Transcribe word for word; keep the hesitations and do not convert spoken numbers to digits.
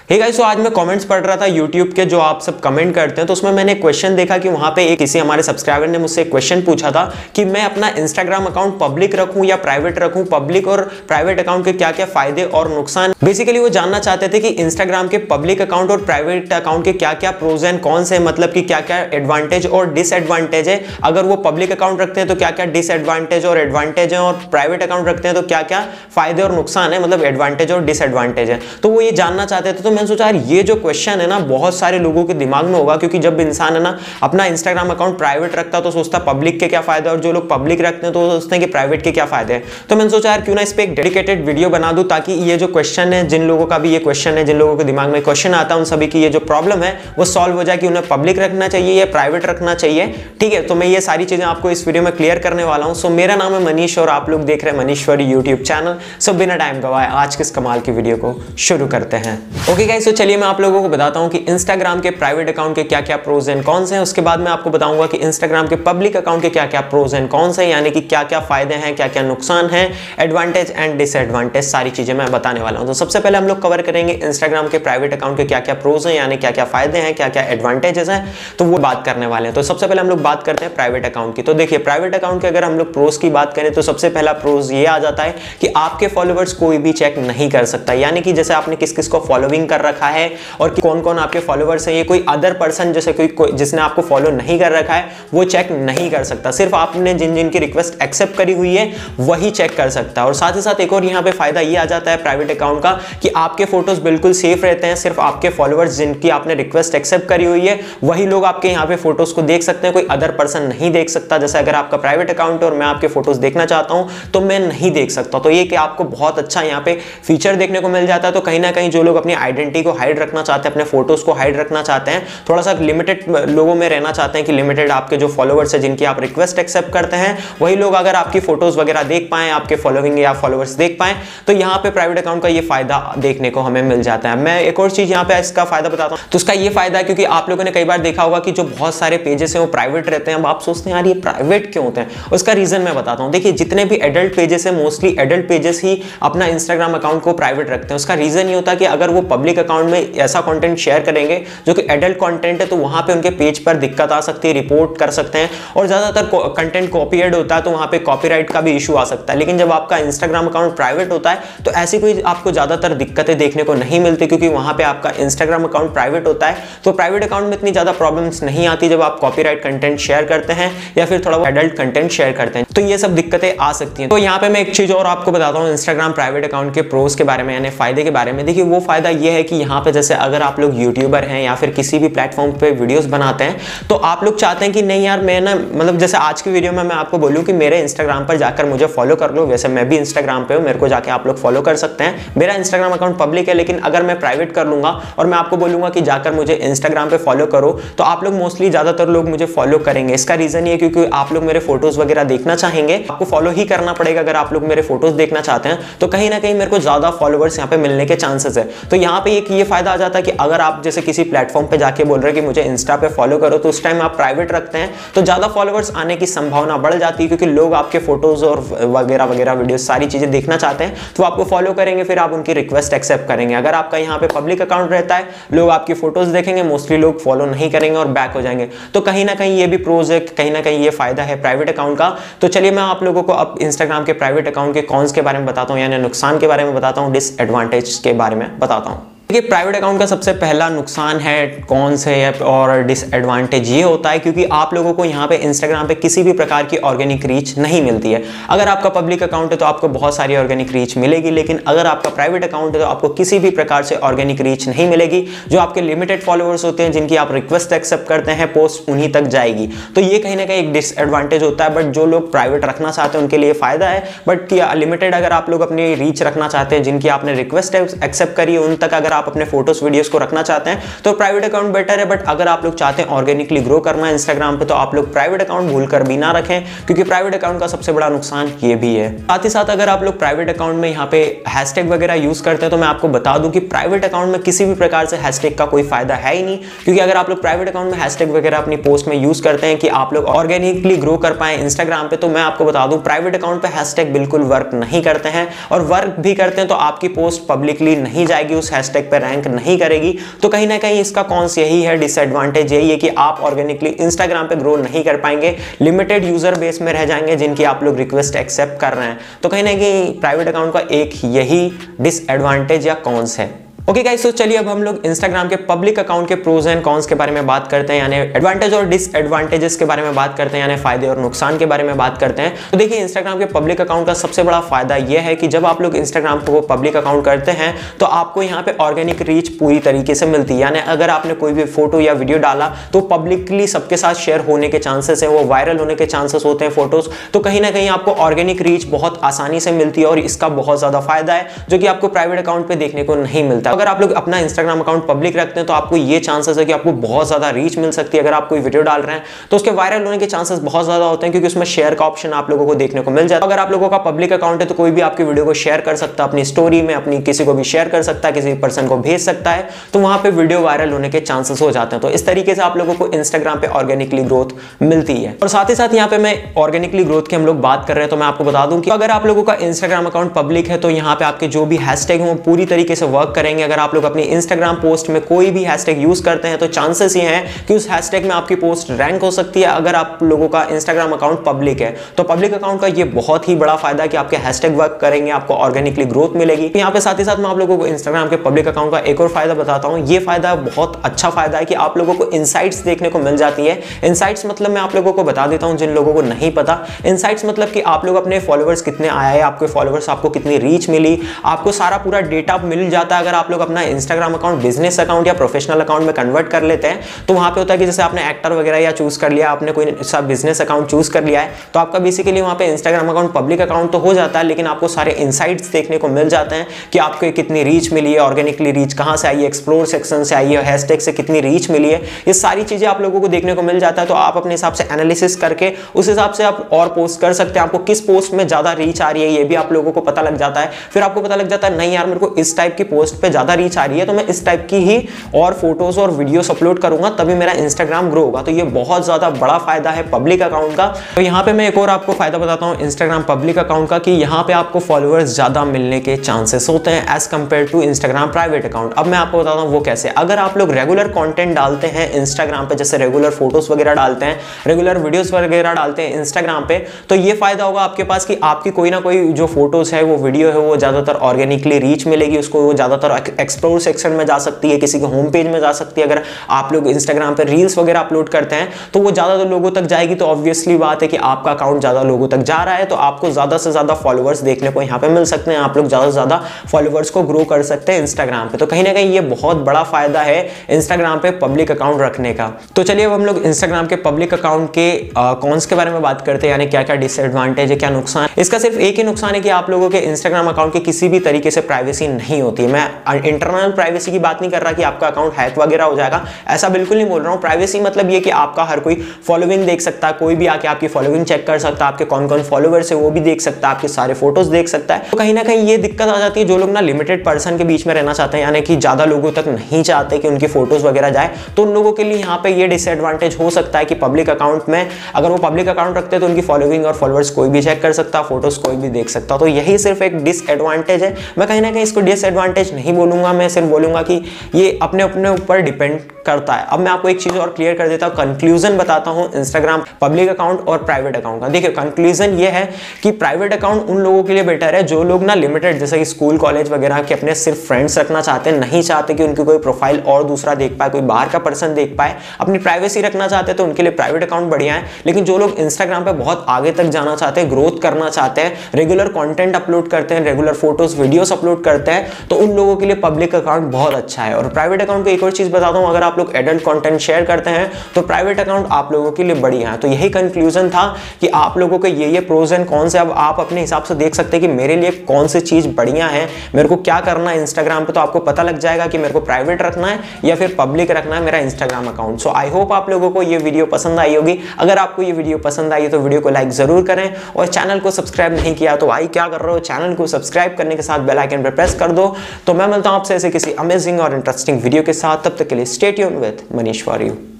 Hey guys, तो आज मैं कमेंट्स पढ़ रहा था यूट्यूब के, जो आप सब कमेंट करते हैं, तो उसमें मैंने क्वेश्चन देखा कि वहां पे एक किसी हमारे सब्सक्राइबर ने मुझसे क्वेश्चन पूछा था कि मैं अपना इंस्टाग्राम अकाउंट पब्लिक रखूं या प्राइवेट रखूं, पब्लिक और प्राइवेट अकाउंट के क्या क्या फायदे और नुकसान। बेसिकली वो जानना चाहते थे कि इंस्टाग्राम के पब्लिक अकाउंट और प्राइवेट अकाउंट के क्या क्या प्रोज एंड कॉन्स है, मतलब कि क्या क्या एडवांटेज और डिसएडवांटेज है। अगर वो पब्लिक अकाउंट रखते हैं तो क्या क्या डिसएडवांटेज और एडवांटेज है, और प्राइवेट अकाउंट रखते हैं तो क्या क्या फायदे और नुकसान है, मतलब एडवांटेज और डिसएडवांटेज है। तो वो ये जानना चाहते थे। तो मैंने सोचा यार ये जो क्वेश्चन है ना बहुत सारे लोगों के दिमाग में होगा, क्योंकि जब इंसान है ना अपना इंस्टाग्राम अकाउंट प्राइवेट रखता तो सोचता पब्लिक के क्या फायदे, और जो लोग पब्लिक रखते हैं तो सोचते हैं कि प्राइवेट के क्या फायदे हैं। तो मैंने सोचा यार क्यों ना इस पे एक डेडिकेटेड वीडियो बना दूं, ताकि ये जो क्वेश्चन है, जिन लोगों का भी ये क्वेश्चन है, जिन लोगों के दिमाग में क्वेश्चन आता है, उन सभी की ये जो प्रॉब्लम है वो सॉल्व हो जाए कि उन्हें पब्लिक रखना चाहिए या प्राइवेट रखना चाहिए। ठीक है, तो मैं ये सारी चीजें आपको इस वीडियो में क्लियर करने वाला हूं। सो मेरा नाम है मनीष और आप लोग देख रहे हैं मनीश्वरी यूट्यूब चैनल। सो बिना टाइम गवाए आज के इस कमाल की वीडियो को शुरू करते हैं। ओके गाइस, तो चलिए मैं आप लोगों को बताता हूं कि इंस्टाग्राम के प्राइवेट अकाउंट के क्या क्या प्रोज एंड कॉन्स हैं। उसके बाद मैं आपको बताऊंगा कि इंस्टाग्राम के पब्लिक अकाउंट के क्या क्या प्रोज एंड कॉन्स हैं, यानी कि क्या क्या फायदे हैं, क्या क्या नुकसान हैं, एडवांटेज एंड डिसएडवांटेज, सारी चीजें मैं बताने वाला हूं। तो सबसे पहले हम लोग कवर करेंगे इंस्टाग्राम के प्राइवेट अकाउंट के क्या क्या प्रोज हैं, यानी क्या क्या फायदे हैं, क्या क्या एडवांटेजेस हैं, तो वो बात करने वाले हैं। तो सबसे पहले हम लोग बात करते हैं प्राइवेट अकाउंट की। तो देखिए प्राइवेट अकाउंट के अगर हम लोग प्रोज की बात करें तो सबसे पहला प्रोज ये आ जाता है कि आपके फॉलोवर्स कोई भी चेक नहीं कर सकता, यानी कि जैसे आपने किस किस को फॉलोइंग कर रखा है और कौन कौन आपके फॉलोवर्स हैं, ये कोई अदर पर्सन जैसे कोई, कोई जिसने आपको फॉलो नहीं कर रखा है वो चेक नहीं कर सकता। सिर्फ आपने जिन जिन की रिक्वेस्ट एक्सेप्ट करी हुई है वही चेक कर सकता है। और साथ ही साथ एक और यहाँ पे फायदा ये आ जाता है प्राइवेट अकाउंट का कि आपके फोटोज बिल्कुल सेफ रहते हैं। सिर्फ आपके फॉलोवर्स जिनकी आपने रिक्वेस्ट एक्सेप्ट करी हुई है वही लोग आपके यहाँ पे फोटोज को देख सकते हैं, कोई अदर पर्सन नहीं देख सकता। जैसे अगर आपका प्राइवेट अकाउंट है और मैं आपके फोटोज देखना चाहता हूं तो मैं नहीं देख सकता। तो ये कि आपको बहुत अच्छा यहाँ पे फीचर देखने को मिल जाता है। तो कहीं ना कहीं जो लोग अपनी आइडेंटिटी को हाइड रखना चाहते हैं, अपने फोटोज को हाइड रखना चाहते हैं, थोड़ा सा लिमिटेड लोगों में रहना चाहते हैं कि लिमिटेड आपके जो फॉलोवर्स है जिनकी आप रिक्वेस्ट एक्सेप्ट करते हैं वही लोग अगर आपकी फोटोज वगैरह देख पाए, आपके फॉलोइंग या फॉलोवर्स देख पाए, तो यहाँ पे प्राइवेट अकाउंट का ये फायदा देखने को हमें मिल जाता है। मैं एक और चीज यहाँ पे इसका फायदा बताता हूँ। तो उसका ये फायदा है क्योंकि आप लोगों ने कई बार देखा होगा कि जो बहुत सारे पेजेस हैं वो प्राइवेट रहते हैं। अब आप सोचते हैं यार ये प्राइवेट क्यों होते हैं, उसका रीजन मैं बताता हूँ। देखिए जितने भी एडल्ट पेजेस हैं, मोस्टली एडल्ट पेजेस ही अपना इंस्टाग्राम अकाउंट को प्राइवेट रखते हैं। उसका रीजन ये होता है कि अगर वो पब्लिक अकाउंट में ऐसा कंटेंट शेयर करेंगे जो कि एडल्ट कंटेंट है तो वहां पे उनके पेज पर दिक्कत आ सकती है, रिपोर्ट कर सकते हैं, और ज्यादातर कंटेंट कॉपीराइट होता है तो वहां पे कॉपीराइट का भी इशू आ सकता है। लेकिन जब आपका इंस्टाग्राम अकाउंट प्राइवेट होता है तो ऐसी कोई आपको ज्यादातर दिक्कतें देखने को नहीं मिलती, क्योंकि वहां पे आपका इंस्टाग्राम अकाउंट प्राइवेट होता है। तो प्राइवेट अकाउंट में इतनी ज्यादा प्रॉब्लम्स नहीं आती जब आप कॉपीराइट कंटेंट शेयर करते हैं या फिर थोड़ा एडल्ट कंटेंट शेयर करते हैं, तो ये सब दिक्कतें आ सकती हैं। तो यहाँ पे मैं एक चीज और आपको बताता हूँ इंस्टाग्राम प्राइवेट अकाउंट के प्रोज के बारे में, यानी फायदे के बारे में। देखिए वो फायदा ये है कि यहाँ पे जैसे अगर आप लोग यूट्यूबर हैं या फिर किसी भी प्लेटफॉर्म पे वीडियोस बनाते हैं तो आप लोग चाहते हैं कि नहीं यार मैं ना, मतलब जैसे आज की वीडियो में मैं आपको बोलूं कि मेरे इंस्टाग्राम पर जाकर मुझे फॉलो कर लो। वैसे मैं भी इंस्टाग्राम पे हूं, मेरे को जाके आप लोग फॉलो कर सकते हैं। मेरा इंस्टाग्राम अकाउंट पब्लिक है, लेकिन अगर मैं प्राइवेट कर लूंगा और मैं आपको बोलूंगा कि जाकर मुझे इंस्टाग्राम पे फॉलो करो तो आप लोग मोस्टली ज्यादातर लोग मुझे फॉलो करेंगे। इसका रीजन ये क्योंकि आप लोग मेरे फोटोज वगैरह देखना चाहेंगे, आपको फॉलो ही करना पड़ेगा। अगर आप लोग मेरे फोटोज देखना चाहते हैं तो कहीं ना कहीं मेरे को ज्यादा फॉलोवर्स यहाँ पे मिलने के चांसेस है। तो यहाँ पे एक ये फायदा आ जाता है कि अगर आप जैसे किसी प्लेटफॉर्म पे जाके बोल रहे हैं कि मुझे इंस्टा पे फॉलो करो, तो उस टाइम आप प्राइवेट रखते हैं तो ज्यादा फॉलोवर्स आने की संभावना बढ़ जाती है, क्योंकि लोग आपके फोटोज और वगैरह वगैरह वीडियो सारी चीजें देखना चाहते हैं तो आपको फॉलो करेंगे, फिर आप उनकी रिक्वेस्ट एक्सेप्ट करेंगे। अगर आपका यहाँ पे पब्लिक अकाउंट रहता है, लोग आपकी फोटोज देखेंगे, मोस्टली लोग फॉलो नहीं करेंगे और बैक हो जाएंगे। तो कहीं ना कहीं ये भी प्रोज है, कहीं ना कहीं ये फायदा है प्राइवेट अकाउंट का। तो चलिए मैं आप लोगों को अब इंस्टाग्राम के प्राइवेट अकाउंट के कॉन्स के बारे में बताता हूँ, यानी नुकसान के बारे में बताता हूँ, डिसएडवांटेज के बारे में बताता हूँ। देखिए प्राइवेट अकाउंट का सबसे पहला नुकसान है, कौन से है और डिसएडवांटेज ये होता है क्योंकि आप लोगों को यहाँ पे इंस्टाग्राम पे किसी भी प्रकार की ऑर्गेनिक रीच नहीं मिलती है। अगर आपका पब्लिक अकाउंट है तो आपको बहुत सारी ऑर्गेनिक रीच मिलेगी, लेकिन अगर आपका प्राइवेट अकाउंट है तो आपको किसी भी प्रकार से ऑर्गेनिक रीच नहीं मिलेगी। जो आपके लिमिटेड फॉलोअर्स होते हैं, जिनकी आप रिक्वेस्ट एक्सेप्ट करते हैं, पोस्ट उन्हीं तक जाएगी। तो ये कहीं ना कहीं एक डिसएडवांटेज होता है। बट जो लोग प्राइवेट रखना चाहते हैं उनके लिए फायदा है। बट लिमिटेड अगर आप लोग अपनी रीच रखना चाहते हैं, जिनकी आपने रिक्वेस्ट एक्सेप्ट करी है, उन तक अगर आप अपने फोटोज वीडियोस को रखना चाहते हैं तो प्राइवेट अकाउंट बेटर है। बट अगर आप लोग चाहते हैं ऑर्गेनिकली ग्रो करना है इंस्टाग्राम पे तो आप लोग प्राइवेट अकाउंट भूलकर भी ना रखें, क्योंकि प्राइवेट अकाउंट का सबसे बड़ा नुकसान ये भी है। साथ ही साथ अगर आप लोग प्राइवेट अकाउंट में यहाँ पे हैशटैग वगैरह यूज करते हैं तो मैं आपको बता दूं कि प्राइवेट अकाउंट में किसी भी प्रकार से हैशटैग का कोई फायदा है ही नहीं, क्योंकि अगर आप लोग प्राइवेट अकाउंट में हैशटैग वगैरह अपनी पोस्ट में यूज करते हैं कि आप लोग ऑर्गेनिकली ग्रो कर पाए इंस्टाग्राम पे, तो मैं आपको बता दूं प्राइवेट अकाउंट पे हैशटैग बिल्कुल वर्क नहीं करते हैं, और वर्क भी करते हैं तो आपकी पोस्ट पब्लिकली नहीं जाएगी उस हैशटैग हैशटैग पे रैंक नहीं करेगी। तो कहीं ना कहीं इसका कॉन्स यही है, डिसएडवांटेज यही है कि आप ऑर्गेनिकली इंस्टाग्राम पे ग्रो नहीं कर पाएंगे, लिमिटेड यूजर बेस में रह जाएंगे जिनकी आप लोग रिक्वेस्ट एक्सेप्ट कर रहे हैं। तो कहीं ना कहीं प्राइवेट अकाउंट का एक यही डिसएडवांटेज या कॉन्स है। ओके गाइस, तो चलिए अब हम लोग इंस्टाग्राम के पब्लिक अकाउंट के प्रोज एंड कॉन्स के बारे में बात करते हैं, यानी एडवांटेज और डिसएडवांटेजेस के बारे में बात करते हैं, यानी फायदे और नुकसान के बारे में बात करते हैं। तो देखिए, इंस्टाग्राम के पब्लिक अकाउंट का सबसे बड़ा फायदा यह है कि जब आप लोग इंस्टाग्राम को पब्लिक अकाउंट करते हैं तो आपको यहाँ पे ऑर्गेनिक रीच पूरी तरीके से मिलती है। यानी अगर आपने कोई भी फोटो या वीडियो डाला तो पब्लिकली सबके साथ शेयर होने के चांसेस है, वो वायरल होने के चांसेस होते हैं फोटोज। तो कहीं ना कहीं आपको ऑर्गेनिक रीच बहुत आसानी से मिलती है और इसका बहुत ज्यादा फायदा है जो कि आपको प्राइवेट अकाउंट पे देखने को नहीं मिलता। अगर आप लोग अपना इंस्टाग्राम अकाउंट पब्लिक रखते हैं तो आपको ये चांसेस है कि आपको बहुत ज्यादा रीच मिल सकती है। अगर आप कोई वीडियो डाल रहे हैं तो उसके वायरल होने के चांसेस बहुत ज्यादा होते हैं, क्योंकि उसमें शेयर का ऑप्शन आप लोगों को देखने को मिल जाता है। अगर आप लोगों का पब्लिक अकाउंट है तो कोई भी आपकी वीडियो को शेयर कर सकता है अपनी स्टोरी में, अपनी किसी को भी शेयर कर सकता है, किसी पर्सन को भेज सकता है, तो वहां पे वीडियो वायरल होने के चांसेस हो जाते हैं। तो इस तरीके से आप लोगों को इंस्टाग्राम पे ऑर्गेनिकली ग्रोथ मिलती है। और साथ ही साथ यहाँ पे मैं ऑर्गेनिकली ग्रोथ की हम लोग बात कर रहे हैं तो मैं आपको बता दूं कि अगर आप लोगों का इंस्टाग्राम अकाउंट पब्लिक है तो यहाँ पे आपके जो भी हैशटैग हैं वो पूरी तरीके से वर्क करेंगे। अगर आप लोग अपनी इंस्टाग्राम पोस्ट में कोई भी हैशटैग यूज करते हैं तो चांसेस ये हैं कि उस हैशटैग में आपकी पोस्ट रैंक हो सकती है। अगर आप लोगों का इंस्टाग्राम अकाउंट पब्लिक है तो पब्लिक अकाउंट का ये बहुत ही बड़ा फायदा है कि आपके हैशटैग वर्क करेंगे, आपको ऑर्गेनिकली ग्रोथ मिलेगी। यहाँ पे साथ ही साथ मैं आप लोगों को इंस्टाग्राम के पब्लिक अकाउंट का एक और फायदा बताता हूँ। ये फायदा बहुत अच्छा फायदा है कि आप लोगों को इनसाइट्स देखने को मिल जाती है। इनसाइट्स मतलब मैं आप लोगों को बता देता हूँ जिन लोगों को नहीं पता। इनसाइट्स मतलब कि आप लोग अपने फॉलोअर्स कितने आए, आपके फॉलोअर्स आपको कितनी रीच मिली, आपको सारा पूरा डेटा मिल जाता है। अगर आप लोग अपना इंस्टाग्राम अकाउंट बिजनेस अकाउंट या प्रोफेशनल अकाउंट में कन्वर्ट कर लेते हैं तो वहां पे होता है कि जैसे आपने एक्टर वगैरह या चूज कर लिया, आपने कोई सा बिजनेस अकाउंट चूज कर लिया है तो आपका बेसिकली वहां पे इंस्टाग्राम अकाउंट पब्लिक अकाउंट तो हो जाता है, लेकिन आपको सारे इनसाइट्स देखने को मिल जाते हैं कि आपको कितनी रीच मिली है, ऑर्गेनिकली रीच कहां से आई है, एक्सप्लोर सेक्शन से आई है, हैशटैग से कितनी रीच मिली है, ये सारी चीजें आप लोगों को देखने को मिल जाता है। तो आप अपने हिसाब से एनालिसिस करके उस हिसाब से आप और पोस्ट कर सकते हैं। आपको किस पोस्ट में ज्यादा रीच आ रही है ये भी आप लोगों को पता लग जाता है। फिर आपको पता लग जाता है नहीं यार, मेरे को इस टाइप की पोस्ट पे ज्यादा रीच आ रही है तो मैं इस टाइप की ही और फोटोज और वीडियोस अपलोड करूंगा तभी मेरा इंस्टाग्राम ग्रो होगा। तो ये बहुत ज्यादा बड़ा फायदा है पब्लिक अकाउंट का। तो यहाँ पे मैं एक और आपको फायदा बताता हूँ इंस्टाग्राम पब्लिक अकाउंट का कि यहाँ पे आपको फॉलोअर्स ज्यादा मिलने के चांसेस होते हैं as compared to Instagram private account. अब मैं आपको बताता हूँ वो कैसे। अगर आप लोग रेगुलर कंटेंट डालते हैं इंस्टाग्राम पे, जैसे रेगुलर फोटोज वगैरह डालते हैं, रेगुलर वीडियोस वगैरह डालते हैं इंस्टाग्राम पे, तो ये फायदा होगा आपके पास कि आपकी कोई ना कोई जो फोटोज है वो वीडियो है वो ज्यादातर ऑर्गेनिकली रीच मिलेगी, उसको वो ज्यादातर एक्सप्लोर सेक्शन में जा सकती है, किसी के होम पेज में जा सकती है। अगर आप लोग इंस्टाग्राम पे रील्स वगैरह अपलोड करते हैं तो वो ज्यादा लोगों तक जाएगी, तो ऑब्वियसली बात है कि आपका अकाउंट ज्यादा लोगों तक जा रहा है तो आपको ज्यादा से ज्यादा फॉलोअर्स देखने को यहाँ पे मिल सकते हैं। आप लोग ज्यादा से ज्यादा फॉलोअर्स को ग्रो कर सकते हैं इंस्टाग्राम पे। तो कहीं ना कहीं ये बहुत बड़ा फायदा है इंस्टाग्राम पे पब्लिक अकाउंट रखने का। तो चलिए अब हम लोग इंस्टाग्राम के पब्लिक अकाउंट के कॉन्स के बारे में बात करते हैं, यानी क्या क्या डिसएडवांटेज है, क्या नुकसान। इसका सिर्फ एक ही नुकसान है कि आप लोगों के इंस्टाग्राम अकाउंट की किसी भी तरीके से प्राइवेसी नहीं होती है। मैं इंटरनल प्राइवेसी की बात नहीं कर रहा कि आपका अकाउंट हैक वगैरह हो जाएगा, ऐसा बिल्कुल नहीं बोल रहा हूं। प्राइवेसी मतलब ये कि आपका हर कोई फॉलोइंग देख सकता है, कोई भी आके आपकी फॉलोइंग चेक कर सकता है, आपके कौन कौन फॉलोअर्स है वो भी देख सकता है, आपके सारे फोटोज देख सकता है। तो कहीं ना कहीं ये दिक्कत आ जाती है जो लोग ना लिमिटेड पर्सन के बीच में रहना चाहते हैं, यानी कि ज्यादा लोगों तक नहीं चाहते कि उनकी फोटोज वगैरह जाए, तो उन लोगों के लिए यहाँ पे ये डिसएडवांटेज हो सकता है कि पब्लिक अकाउंट में अगर वो पब्लिक अकाउंट रखते हैं तो उनकी फॉलोइंग और फॉलोअर्स कोई भी चेक कर सकता, फोटोज कोई भी देख सकता। तो यही सिर्फ एक डिसएडवांटेज है। मैं कहीं ना कहीं इसको डिसएडवांटेज नहीं बोलूंगा, मैं सिर्फ बोलूंगा कि ये अपने अपने ऊपर डिपेंड करता है। अब मैं आपको एक चीज और क्लियर कर देता हूं, कंक्लूजन बताता हूं इंस्टाग्राम पब्लिक अकाउंट और प्राइवेट अकाउंट का। देखिए कंक्लूजन ये है कि प्राइवेट अकाउंट उन लोगों के लिए बेटर है जो लोग ना लिमिटेड, जैसे कि स्कूल कॉलेज वगैरह के अपने सिर्फ फ्रेंड्स रखना चाहते हैं, नहीं चाहते कि उनकी कोई प्रोफाइल और दूसरा देख पाए, कोई बाहर का पर्सन देख पाए, अपनी प्राइवेसी रखना चाहते हैं, तो उनके लिए प्राइवेट अकाउंट बढ़िया है। लेकिन जो लोग इंस्टाग्राम पे बहुत आगे तक जाना चाहते हैं, ग्रोथ करना चाहते हैं, रेगुलर कंटेंट अपलोड करते हैं, रेगुलर फोटोज वीडियोस अपलोड करते हैं, तो उन लोगों के लिए पब्लिक अकाउंट बहुत अच्छा है। और प्राइवेट अकाउंट को एक और चीज बताता हूं, अगर आप लोग एडल्ट कंटेंट शेयर करते हैं तो प्राइवेट अकाउंट आप लोगों के लिए बढ़िया है। तो यही कंक्लूजन था कि आप लोगों के ये ये प्रोज एंड कॉन्स है। अब आप अपने हिसाब से देख सकते हैं कि मेरे लिए कौन सी चीज बढ़िया है, मेरे को क्या करना है इंस्टाग्राम पे, तो आपको पता लग जाएगा कि मेरे को प्राइवेट रखना है या फिर पब्लिक रखना है मेरा Instagram account. So I hope आप लोगों को ये वीडियो पसंद आई होगी। अगर आपको ये वीडियो पसंद आई तो वीडियो को लाइक जरूर करें, और चैनल को सब्सक्राइब नहीं किया तो भाई क्या कर रहे हो, चैनल को सब्सक्राइब करने के साथ बेल आइकन पर प्रेस कर दो। तो मैं मिलता हूं आपसे ऐसे किसी अमेजिंग और इंटरेस्टिंग वीडियो के साथ, तब तक के लिए stay tuned with Manish for you.